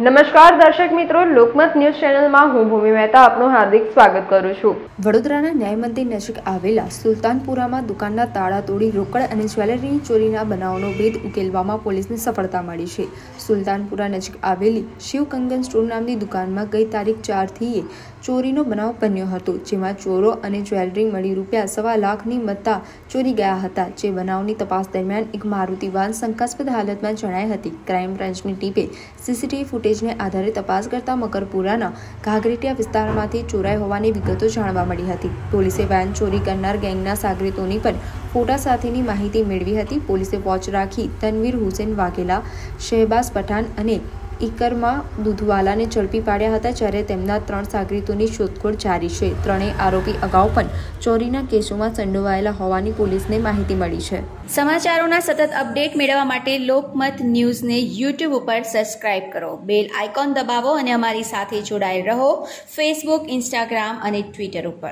નમસ્કાર દર્શક મિત્રો, લોકમત ન્યૂઝ ચેનલમાં હું ભૂમિ મહેતા આપનું હાર્દિક સ્વાગત કરું છું। વડોદરાના ન્યાય મંદિર નજીક આવેલા સુલતાનપુરામાં દુકાનના તાળા તોડી રોકડ અને જ્વેલરીની ચોરીના બનાવનો ભેદ ઉકેલવામાં પોલીસને સફળતા મળી છે। સુલતાનપુરા નજીક આવેલી શિવ કંગન સ્ટોર નામની દુકાનમાં ગઈ તારીખ 4થી ચોરીનો બનાવ બન્યો હતો, જેમાં ચોરો અને જ્વેલરી મળી ₹1.25 લાખની મત્તા ચોરી ગયા હતા। જે બનાવની તપાસ દરમિયાન એક મારુતિ વાન શંકાસ્પદ હાલતમાં જણાઈ હતી। ક્રાઇમ બ્રાન્ચની ટીમે સીસીટીવી ફૂટેજને આધારે તપાસ કરતા મકરપુરાના ઘાઘરેટિયા વિસ્તારમાંથી ચોરાઈ હોવાની વિગતો જાણવા મળી હતી। પોલીસે વાન ચોરી કરનાર ગેંગના સાગરીતોની પણ ફોટા સાથેની માહિતી મેળવી હતી। પોલીસે વોચ રાખી તનવીર હુસેન વાઘેલા, શહેબાઝ પઠાણ અને ઇકરમા દૂધવાલાને ઝડપી પાડ્યા હતા, જ્યારે તેમના 3 સાગરીતોની શોધખોળ જારી છે। ત્રણેય આરોપી અગાઉ પણ ચોરીના કેસોમાં સંડોવાયેલા હોવાની પોલીસને માહિતી મળી છે। સમાચારોના સતત અપડેટ મેળવવા માટે લોકમત ન્યૂઝને YouTube ઉપર સબસ્ક્રાઇબ કરો, બેલ આઇકોન દબાવો અને અમારી સાથે જોડાયેલ રહો ફેસબુક, ઇન્સ્ટાગ્રામ અને ટ્વિટર ઉપર।